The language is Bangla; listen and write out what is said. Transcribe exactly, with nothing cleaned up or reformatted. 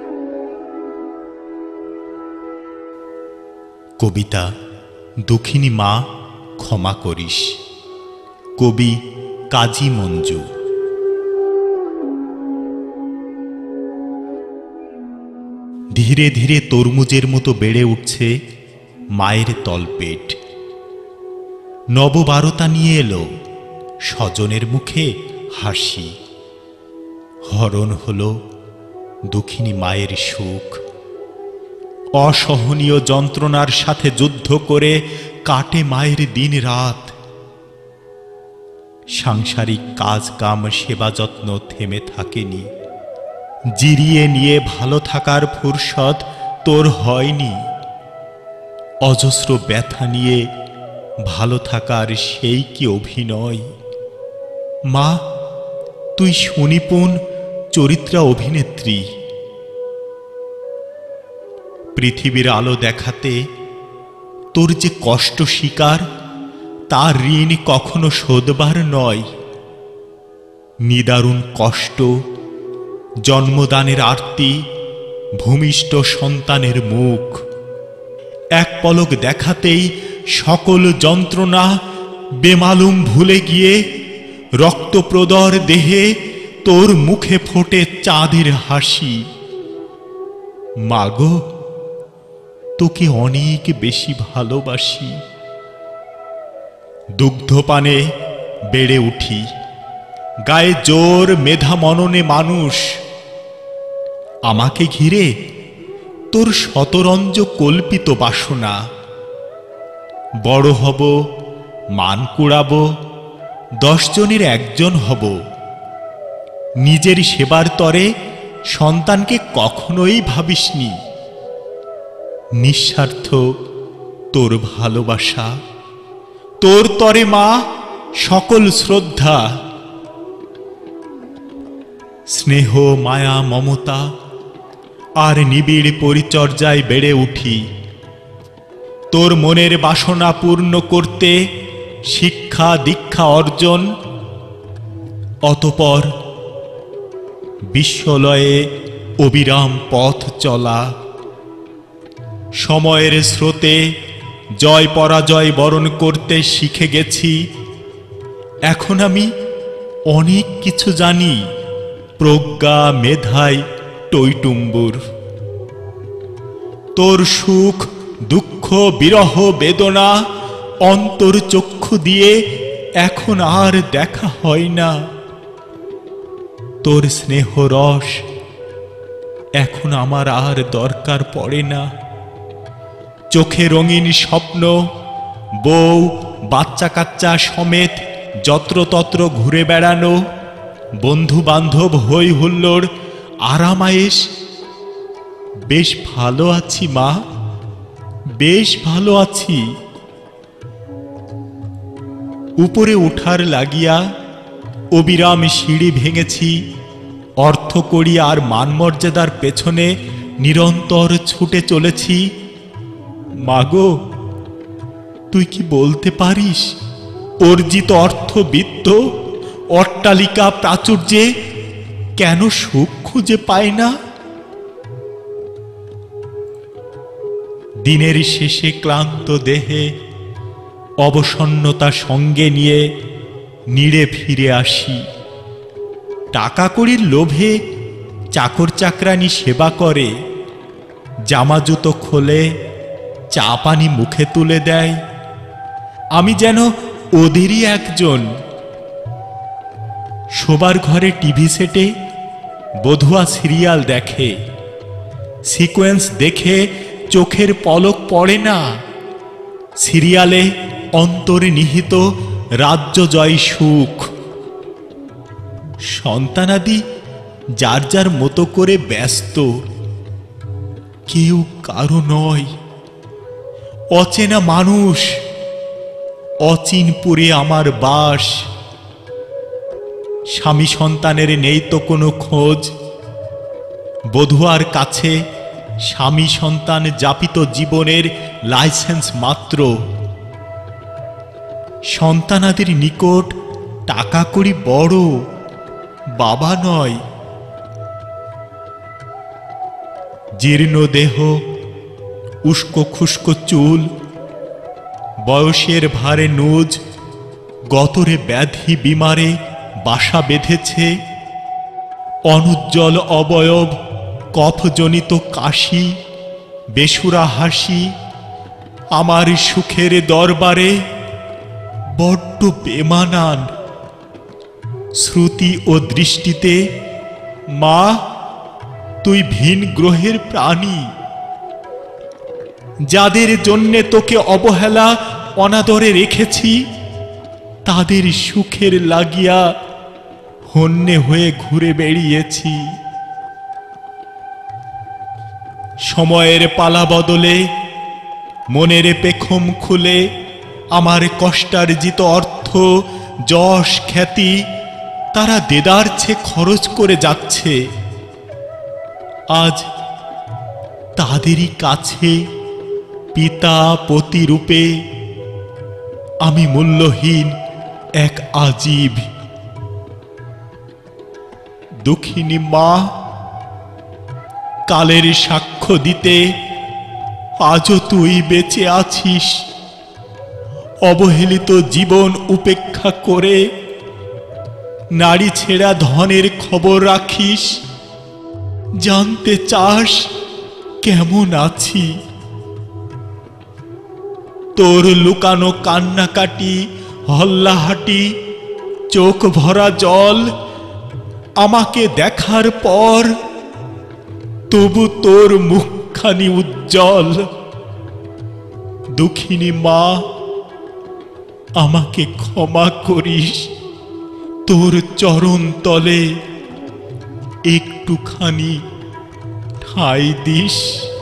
কবিতা দুঃখিনী মা ক্ষমা করিস। কবি কাজী মঞ্জু। ধীরে ধীরে তরমুজের মতো বেড়ে উঠছে মায়ের তলপেট। নববারতা নিয়ে এলো স্বজনের মুখে হাসি। হরণ হলো দুঃখিনী মায়ের সুখ। অসহনীয় যন্ত্রণার সাথে যুদ্ধ করে কাটে মায়ের দিন রাত। সাংসারিক কাজ কাম সেবা যত্ন থেমে থাকেনি। জিরিয়ে নিয়ে ভালো থাকার ফুরসত তোর হয়নি। অজস্র ব্যথা নিয়ে ভালো থাকার সেই কি অভিনয়? মা, তুই সুনিপুণ চরিত্রা অভিনেত্রী। পৃথিবীর আলো দেখাতে তোর যে কষ্ট স্বীকার, তার ঋণ কখনো শোধবার নয়। নিদারুণ কষ্ট, জন্মদানের আরতি, ভূমিষ্ঠ সন্তানের মুখ। এক পলক দেখাতেই সকল যন্ত্রণা বেমালুম ভুলে গিয়ে রক্তপ্রদর দেহে তোর মুখে ফোটে চাঁদের হাসি। মাগো, তোকে অনেক বেশি ভালোবাসি। দুগ্ধপানে বেড়ে উঠি, গায়ে জোর মেধা মননে মানুষ। আমাকে ঘিরে তোর শতরঞ্জ কল্পিত বাসনা। বড় হব, মান কুড়াব, দশ জনের একজন হব। নিজের সেবার তরে সন্তানকে কখনোই ভাবিসনি। নিঃস্বার্থ তোর ভালোবাসা, তোর তরে মা সকল শ্রদ্ধা। স্নেহ, মায়া, মমতা আর নিবিড় পরিচর্যায় বেড়ে উঠি। তোর মনের বাসনা পূর্ণ করতে শিক্ষা দীক্ষা অর্জন। অতঃপর বিশ্বলয়ে অবিরাম পথ চলা। সময়ের স্রোতে জয় পরাজয় বরণ করতে শিখে গেছি। এখন আমি অনেক কিছু জানি, প্রজ্ঞা মেধায় টইটুম্বুর। তোর সুখ দুঃখ বিরহ বেদনা অন্তর চক্ষু দিয়ে এখন আর দেখা হয় না। তোর স্নেহ রস এখন আমার আর দরকার পড়ে না। চোখে রঙিন স্বপ্ন, বউ বাচ্চা কাচ্চা সমেত যত্রতত্র ঘুরে বেড়ানো, বন্ধু বান্ধব হই হুল্লোড়, আরামায়েশ। বেশ ভালো আছি মা, বেশ ভালো আছি। উপরে উঠার লাগিয়া অবিরাম সিঁড়ি ভেঙেছি। অর্থ কড়ি আর মানমর্যাদার পেছনে নিরন্তর ছুটে চলেছি। মাগো, তুই কি বলতে পারিস অর্জিত অর্থ বিত্ত অট্টালিকা প্রাচুর্যে কেন সুখ খুঁজে পায় না? দিনের শেষে ক্লান্ত দেহে অবসন্নতা সঙ্গে নিয়ে নিড়ে ফিরে আসি। টাকা কড়ির লোভে চাকর চাকরানি সেবা করে, জামা জুতো খোলে, চা পানি মুখে তুলে দেয়। আমি যেন ওদেরই একজন। শোবার ঘরে টিভি সেটে বধুয়া সিরিয়াল দেখে। সিকোয়েন্স দেখে চোখের পলক পড়ে না। সিরিয়ালে অন্তরে নিহিত রাজ্য জয় সুখ। সন্তানাদি যার যার মতো করে ব্যস্ত, কেউ কারো নয়। অচেনা মানুষ, অচিনপুরে আমার বাস। স্বামী সন্তানের নেই তো কোনো খোঁজ। বধুয়ার কাছে স্বামী সন্তান যাপিত জীবনের লাইসেন্স মাত্র। সন্তানাদের নিকট টাকা কড়ি বড়, বাবা নয়। জীর্ণ দেহ, উস্কো খুস্কো চুল, বয়সের ভারে নুজ, গতরে ব্যাধি বিমারে বাসা বেঁধেছে, অনুজ্জ্বল অবয়ব, কফজনিত কাশি, বেসুরা হাসি আমার সুখের দরবারে বড্ড বেমানান। শ্রুতি ও দৃষ্টিতে মা তুই ভিন গ্রহের প্রাণী। যাদের জন্যে তোকে অবহেলা অনাদরে রেখেছি, তাদের সুখের লাগিয়া হন্যে হয়ে ঘুরে বেড়িয়েছি। সময়ের পালা বদলে মনের পেখম খুলে আমার কষ্টার্জিত অর্থ, যশ, খ্যাতি তারা দেদারছে খরচ করে যাচ্ছে। আজ তাদেরই কাছে পিতা পতি রূপে আমি মূল্যহীন এক আজীব। দুঃখিনী মা, কালের সাক্ষ্য দিতে আজও তুই বেঁচে আছিস। অবহেলিত জীবন উপেক্ষা করে নারী ছেঁড়া ধনের খবর রাখিস। জানতে চাস কেমন আছি। তোর লুকানো কান্নাকাটি, হল্লাহাটি, চোখ ভরা জল আমাকে দেখার পর তবু তোর মুখখানি উজ্জ্বল। দুঃখিনী মা, আমাকে ক্ষমা করিস। তোর চরণ তলে একটুখানি ঠাঁই দিস।